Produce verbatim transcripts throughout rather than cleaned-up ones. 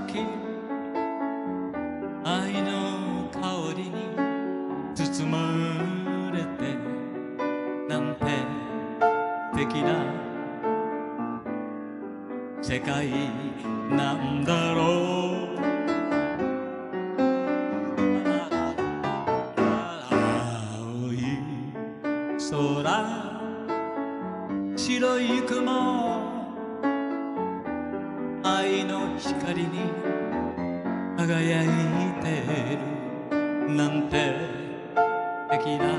き愛の香りに包まれてなんて素敵な世界なんだろう。青い空白い雲愛の光に輝いてるなんて素敵な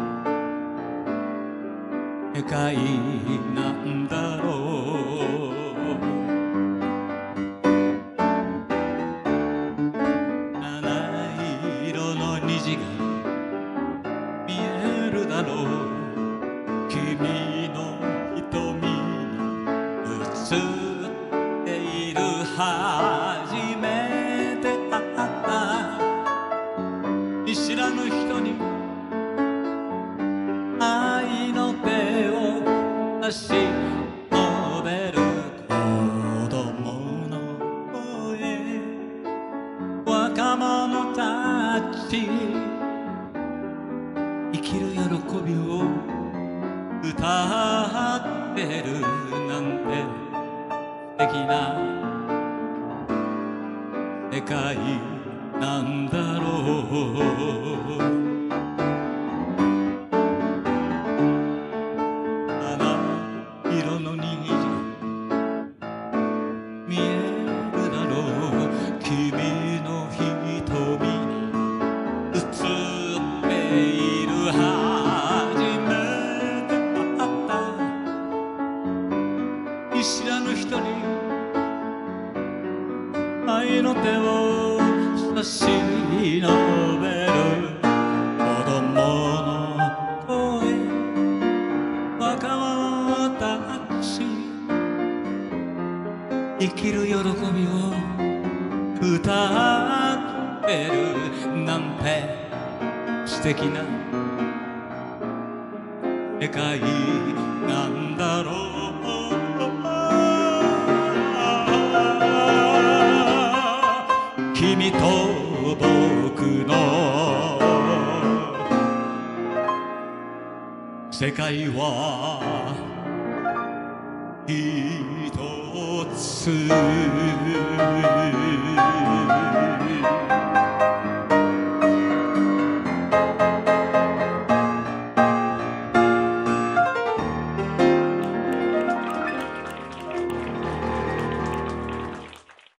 世界なんだろう。七色の虹が見えるだろう。君の瞳に映っている初めて会った見知らぬ人に愛の手を差し伸べる子供の声。若者たち生きる喜びを歌ってるなんて素敵な世界なんだろう。色の虹見えるだろう。君の瞳に映っている初めて会った見知らぬ人に愛の手を差し伸べる子供の声。若者たち生きる喜びを歌ってるなんて素敵な世界なんだろう。君と僕の世界は一つ